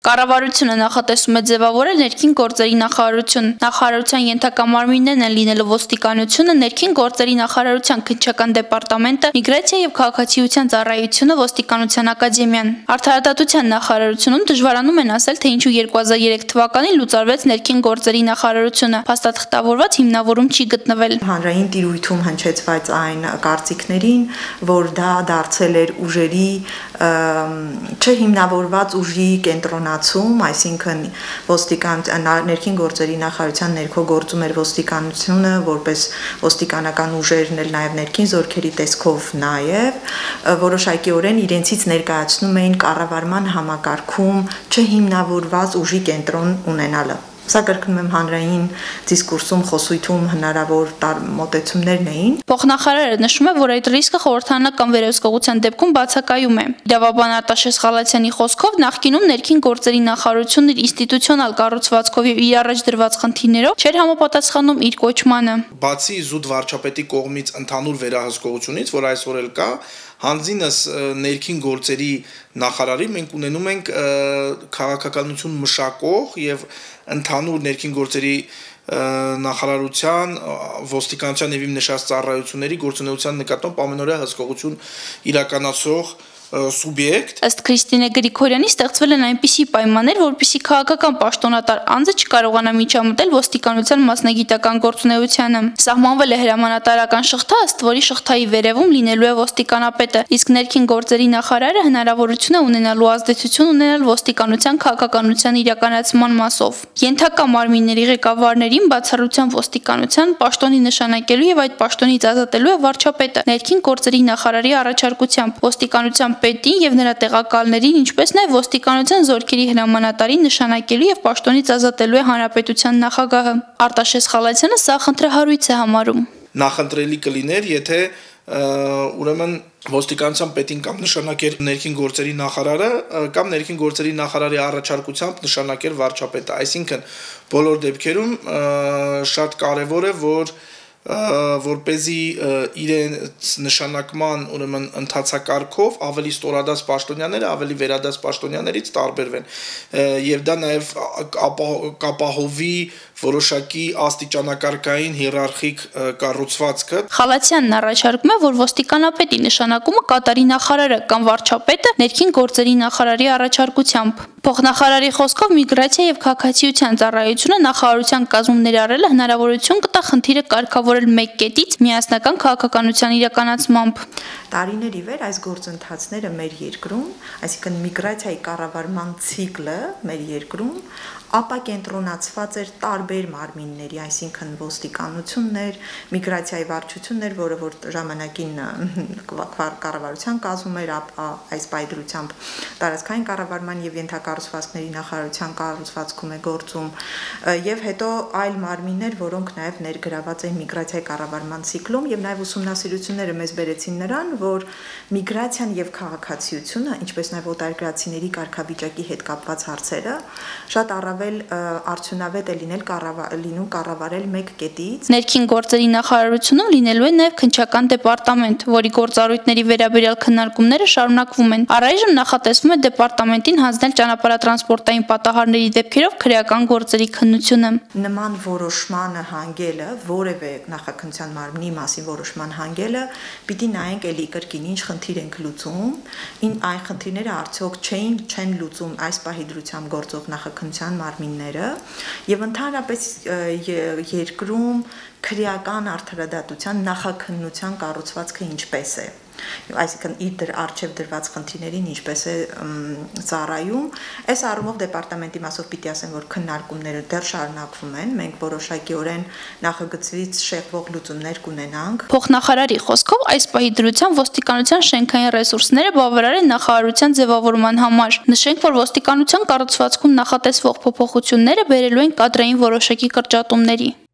Կառավարությունը նախատեսում է ձևավորել ներքին գործերի նախարարություն։ Նախարարության ենթակա մարմիններն են լինելու ոստիկանությունը, ներքին գործերի նախարարության քննչական դեպարտամենտը, միգրացիա եւ քաղաքացիության ծառայությունը, ոստիկանության ակադեմիան։ Արդարադատության նախարարությունում դժվարանում են ասել, թե ինչու 2003 թվականին լուծարվեց ներքին գործերի նախարարությունը։ Փաստաթղթավորված հիմնավորում չի գտնվել։ Հանրային տիրույթում հնչեցված այն կարծիքներին, որ դա դարձել էր ուժերի չհիմնավորված ուժի կենտրոնացում, այսինքն ներքին գործերի նախարարության ներքո գործում էր ոստիկանությունը, որպես ոստիկանական ուժերն էլ նաև ներքին զորքերի տեսքով նաև որոշակիորեն իրենցից ներկայացնում էին կառավարման համակարգում չհիմնավորված ուժի կենտրոն ունենալը։ Սա կրկնում եմ հանրային դիսկուրսում, խոսույթում հնարավոր մոտեցումներն էին։ Փոխնախարարը նշում է, որ այդ ռիսկը խորհրդարանական վերահսկողության դեպքում բացակայում է։ Իրավաբան Արտաշես Խալացյանի խոսքով նախկինում ներքին գործերի նախարարությունն իր ինստիտուցիոնալ կառուցվածքով եւ իր առաջ դրված խնդիրներով չէր համապատասխանում իր կոչմանը։ Բացի զուտ վարչապետի կողմից ընդհանուր վերահսկողությունից, որ այսօր էլ կա, հանձինս ներքին գործերի նախարարի մենք ունենում ենք քաղաքականություն մշակող եւ ընդհանուր ներքին գործերի նախարարության, ոստիկանության եւ իմ նշած ծառայությունների գործունեության նկատմամբ ամենօրյա հսկողություն իրականացող սուբյեկտ։ Ըստ Քրիստինե Գրիգորյանի ստեղծվել են այնպիսի պայմաններ, որպեսզի քաղաքական պաշտոնատար անձը չկարողանա միջամտել ոստիկանության մասնագիտական գործունեությանը։ Սահմանվել է հրամանատարական շղթա, ըստ որի շղթայի վերևում լինելու է ոստիկանապետը, իսկ ներքին գործերի նախարարը հնարավորություն է ունենալու ազդեցություն ունենալ ոստիկանության քաղաքականության իրականացման մասով։ Ենթակա մարմինների ղեկավարներին բացառությամբ ոստիկանության պաշտոնի նշանակելու եւ այդ պաշտոնից ազատելու է վարչապետը ներքին գործերի նախարարի առաջարկությամբ ոստիկանության պետին եւ նրա տեղակալներին, ինչպես նաեւ ոստիկանության զորքերի հրամանատարին նշանակելու եւ պաշտոնից ազատելու է հանրապետության նախագահը։ Արտաշես Խալացյանը սա խնդրահարույց է համարում։ Նախընտրելի կլիներ, եթե ուրեմն ոստիկանության պետին կամ նշանակեր ներքին գործերի նախարարը կամ ներքին գործերի նախարարի առաջարկությամբ նշանակեր վարչապետը, այսինքն բոլոր դեպքերում շատ կարևոր է, որպեսզի իրենց նշանակման ուրեմն ընթացակարգով ավելի ստորադաս պաշտոնյաները ավելի վերադաս պաշտոնյաներից տարբերվեն եւ դա նաեւ կապահովի որոշակի աստիճանակարգային հիերարխիկ կառուցվածքը։ Խալացյանն առաջարկում է, որ ոստիկանապետի նշանակումը կատարի նախարարը կամ վարչապետը ներքին գործերի նախարարի առաջարկությամբ։ Փոխնախարարի խոսքով միգրացիա եւ քաղաքացիության ծառայությունը նախարարության կազմում ներառելը հնարավորություն կտա խնդիրը կարգավորել մեկ կետից միասնական քաղաքականության իրականացմամբ։ Տարիներ ի վեր այս գործընթացները մեր երկրում, այսինքն միգրացիայի կառավարման ցիկլը մեր երկրում ապակենտրոնացված էր տարբեր մարմինների, այսինքն ոստիկանություններ, միգրացիայի վարչություններ, որը որ ժամանակին կառավարության կազմում էր, այս պայդրությամբ տարածքային կառավարման եւ ենթակառուցվածքների նախարարության կառուցվածքում է գործում, եւ հետո այլ մարմիններ, որոնք նաեւ ներգրաված են միգրացիայի կառավարման ցիկլում եւ նաեւ ուսումնասիրությունները մեզ բերեցին նրան, որ միգրացիան եւ քաղաքացիությունը, ինչպես նաեւ օտարերկրացիների կարգավիճակի հետ կապված հարցերը շատ արդյունավետ է լինում կառավարել մեկ կետից։ Ներքին գործերի նախարարությունում լինելու է նաև քննչական դեպարտամենտ, որի գործառույթների վերաբերյալ քննարկումները շարունակվում են։ Առայժմ նախատեսվում է դեպարտամենտին հանձնել ճանապարհատրանսպորտային պատահարների դեպքերով քրեական գործերի քննությունը։ Նման որոշմանը հանգելը, որևէ նախաքննության մարմնի մասին որոշման հանգելը, պիտի նայենք էլի կրկին ինչ խնդիր ենք լուծում, այն խնդիրները արդյոք չեն լուծում այս պահի դրությամբ գործող նախաքննության մարմինները եւ ընդհանրապես երկրում քրեական արդարադատության նախաքննության կառուցվածքը ինչպես է, այսինքն իր արժեվ դրված խնդիրներին ինչպես է ծառայում։ Այս առումով դեպարտամենտի մասով պիտի ասեմ, որ քննարկումները դեռ շարունակվում են, մենք որոշակիորեն նախագծվից շեղվող լուծումներ կունենանք։ Փոխնախարարի խոսքով այս պահի դրությամբ ոստիկանության շենքային ռեսուրսները բավարար են նախարարության ձևավորման համար։ Նշենք, որ ոստիկանության կառուցվածքում նախատեսվող փոփոխությունները բերելու են կադրային որոշակի կրճատումների։